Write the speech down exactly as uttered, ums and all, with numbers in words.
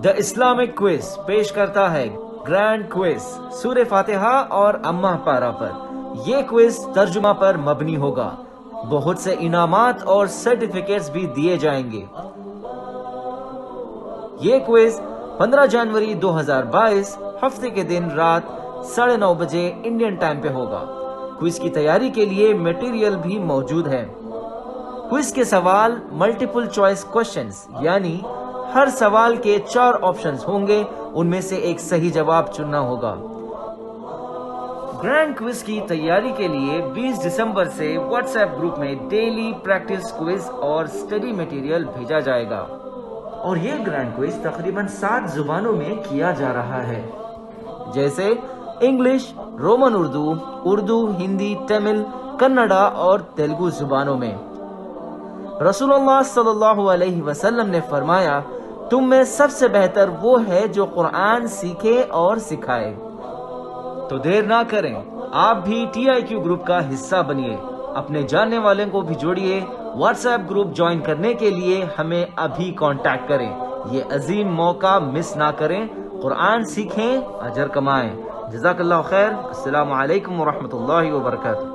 The Islamic quiz پیش کرتا ہے گرینڈ کوئز سورہ فاتحہ اور امہ پارہ پر۔ یہ کوئز ترجمہ پر مبنی ہوگا۔ بہت سے انعامات اور سرٹیفکیٹس بھی دیے جائیں گے۔ یہ کوئز پندرہ جنوری دو ہزار بائیس ہفتے کے دن رات ساڑھے نو بجے انڈین ٹائم پہ ہوگا۔ کوئز کی تیاری کے لیے میٹیریل بھی موجود ہے۔ کوئز کے سوال ملٹیپل چوائس کوشچنز، یعنی ہر سوال کے چار آپشنز ہوں گے، ان میں سے ایک صحیح جواب چننا ہوگا۔ گرینڈ کوئز کی تیاری کے لیے بیس دسمبر سے واٹس ایپ گروپ میں ڈیلی پریکٹس کوئز اور اسٹڈی میٹیریل بھیجا جائے گا، اور یہ گرینڈ کوئز تقریباً سات زبانوں میں کیا جا رہا ہے، جیسے انگلش، رومن اردو، اردو، ہندی، تمل، کنڑا اور تیلگو زبانوں میں۔ رسول اللہ صلی اللہ علیہ وسلم نے فرمایا، تم میں سب سے بہتر وہ ہے جو قرآن سیکھے اور سکھائے۔ تو دیر نہ کریں، آپ بھی ٹی آئی کیو گروپ کا حصہ بنیے، اپنے جاننے والوں کو بھی جوڑیے۔ واٹس ایپ گروپ جوائن کرنے کے لیے ہمیں ابھی کانٹیکٹ کریں۔ یہ عظیم موقع مس نہ کریں، قرآن سیکھیں، اجر کمائیں۔ جزاک اللہ خیر۔ السلام علیکم ورحمۃ اللہ وبرکاتہ۔